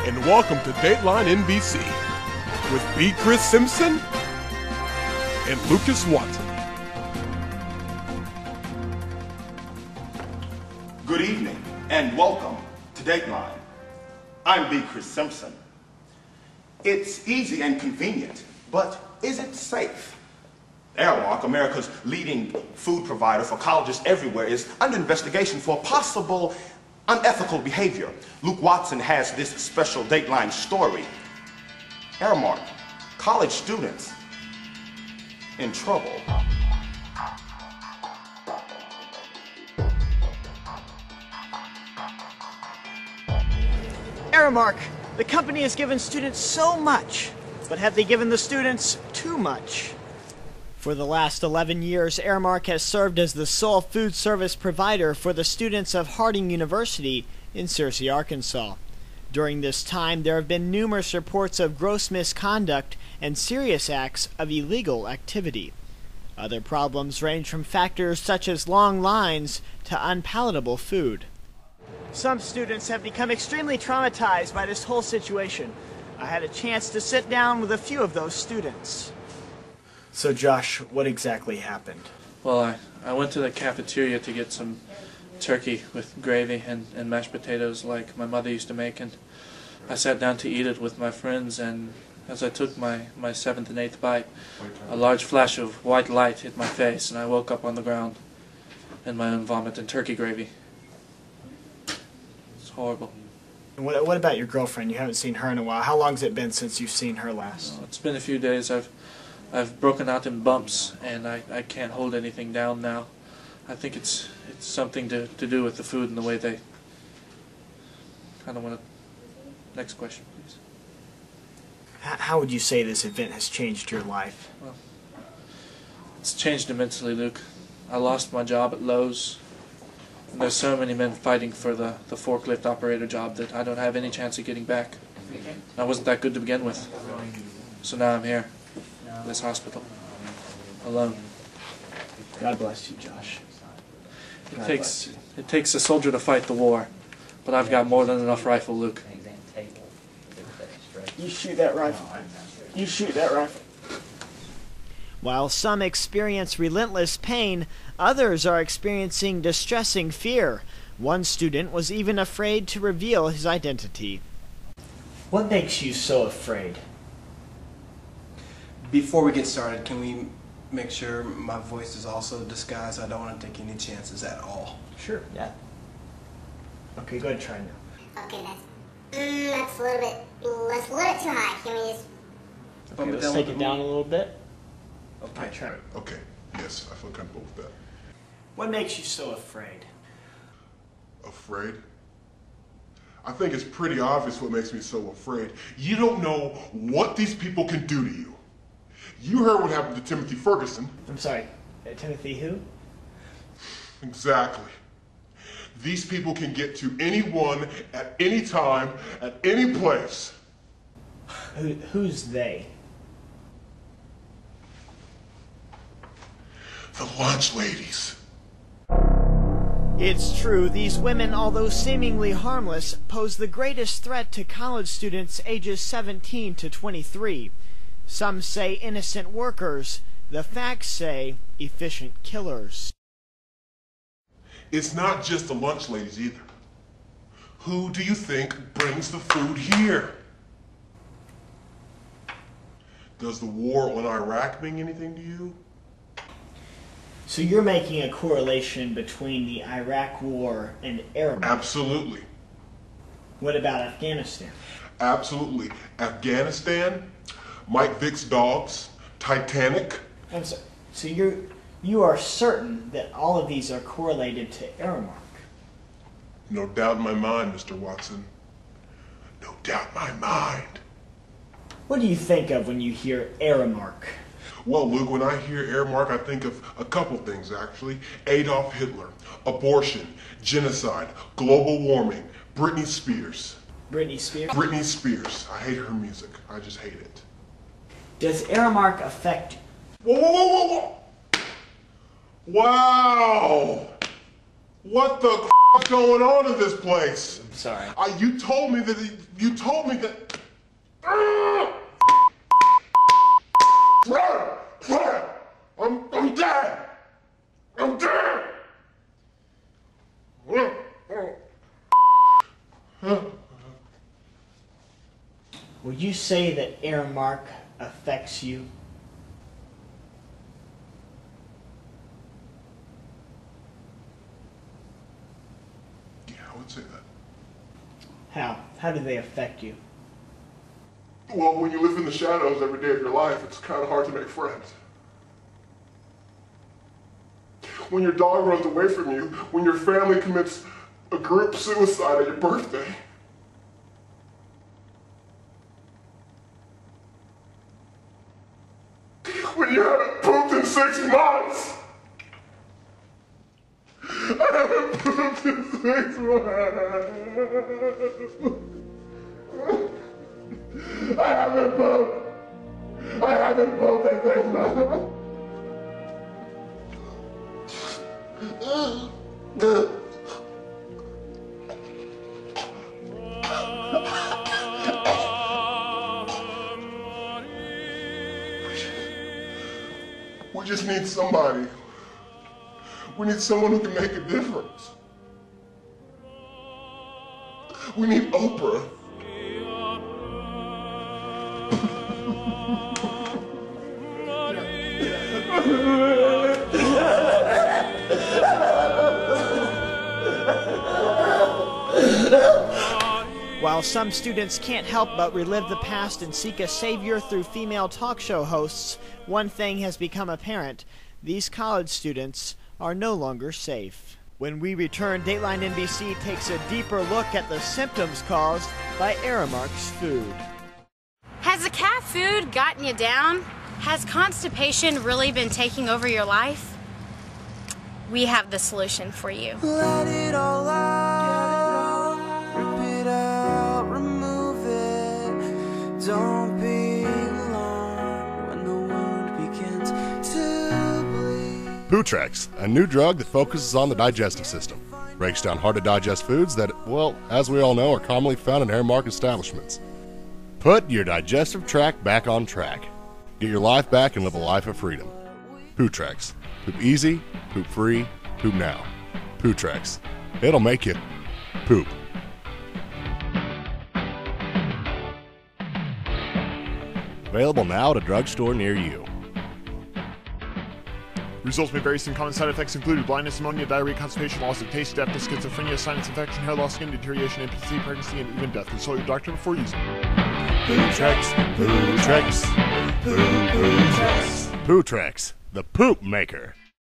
and welcome to Dateline NBC with B. Chris Simpson and Lucas Watson. Good evening and welcome to Dateline. I'm B. Chris Simpson. It's easy and convenient, but is it safe? Aramark, America's leading food provider for colleges everywhere, is under investigation for possible unethical behavior. Luke Watson has this special Dateline story. Aramark, college students in trouble. Aramark, the company has given students so much, but have they given the students too much? For the last 11 years, Aramark has served as the sole food service provider for the students of Harding University in Searcy, Arkansas. During this time, there have been numerous reports of gross misconduct and serious acts of illegal activity. Other problems range from factors such as long lines to unpalatable food. Some students have become extremely traumatized by this whole situation. I had a chance to sit down with a few of those students. So Josh, what exactly happened? Well, I went to the cafeteria to get some turkey with gravy and mashed potatoes like my mother used to make, and I sat down to eat it with my friends, and as I took my 7th and 8th bite, a large flash of white light hit my face, and I woke up on the ground in my own vomit and turkey gravy. It's horrible. And what about your girlfriend? You haven't seen her in a while. How long's it been since you've seen her last? It's been a few days. I've broken out in bumps, and I can't hold anything down now. I think it's something to do with the food and the way they... I don't want to... Next question, please. How would you say this event has changed your life? Well, it's changed immensely, Luke. I lost my job at Lowe's, and there's so many men fighting for the forklift operator job that I don't have any chance of getting back. I wasn't that good to begin with, so now I'm here. This hospital, alone. God bless you, Josh. It takes a soldier to fight the war, but I've got more than enough rifle, Luke. You shoot that rifle. You shoot that rifle. While some experience relentless pain, others are experiencing distressing fear. One student was even afraid to reveal his identity. What makes you so afraid? Before we get started, can we make sure my voice is also disguised? I don't want to take any chances at all. Sure, yeah. Okay, go ahead and try now. Okay, that's a little bit too high. Can we just... Okay, let's take it down a little bit. Okay. Try it. Okay, yes, I feel comfortable with that. What makes you so afraid? Afraid? I think it's pretty obvious what makes me so afraid. You don't know what these people can do to you. You heard what happened to Timothy Ferguson. I'm sorry, Timothy who? Exactly. These people can get to anyone at any time, at any place. Who's they? The lunch ladies. It's true, these women, although seemingly harmless, pose the greatest threat to college students ages 17 to 23. Some say innocent workers. The facts say efficient killers. It's not just the lunch ladies either. Who do you think brings the food here? Does the war on Iraq mean anything to you? So you're making a correlation between the Iraq War and Aramark? Absolutely. What about Afghanistan? Absolutely. Afghanistan, Mike Vick's dogs, Titanic. I'm sorry. So you are certain that all of these are correlated to Aramark? No doubt in my mind, Mr. Watson. No doubt in my mind. What do you think of when you hear Aramark? Well, Luke, when I hear Aramark, I think of a couple things, actually. Adolf Hitler, abortion, genocide, global warming, Britney Spears. Britney Spears? Britney Spears. I hate her music. I just hate it. Does Aramark affect you? Whoa, whoa, whoa, whoa, whoa! Wow! What the is going on in this place? I'm sorry. You told me that You told me that... I'm dead! I'm dead! Would you say that Aramark affects you? Yeah, I would say that. How? How do they affect you? Well, when you live in the shadows every day of your life, it's kind of hard to make friends. When your dog runs away from you, when your family commits a group suicide at your birthday. When you haven't pooped in 6 months. I haven't pooped in 6 months. I haven't pooped in 6 months. We just need somebody. We need someone who can make a difference. We need Oprah. While some students can't help but relive the past and seek a savior through female talk show hosts, one thing has become apparent: these college students are no longer safe. When we return, Dateline NBC takes a deeper look at the symptoms caused by Aramark's food. Has the cat food gotten you down? Has constipation really been taking over your life? We have the solution for you. Let it all out, rip it out, remove it. Don't be alarmed when the wound begins to bleed. Portrays, a new drug that focuses on the digestive system. Breaks down hard-to-digest foods that, well, as we all know, are commonly found in Aramark establishments. Put your digestive tract back on track. Get your life back and live a life of freedom. Portrays. Poop easy, poop free, poop now. Portrays. It'll make you poop. Available now at a drugstore near you. Results may vary. Some common side effects include blindness, pneumonia, diarrhea, constipation, loss of taste, deafness, schizophrenia, sinus infection, hair loss, skin deterioration, impotency, pregnancy, and even death. Consult your doctor before using. Portrays, Portrays, Portrays, the poop maker.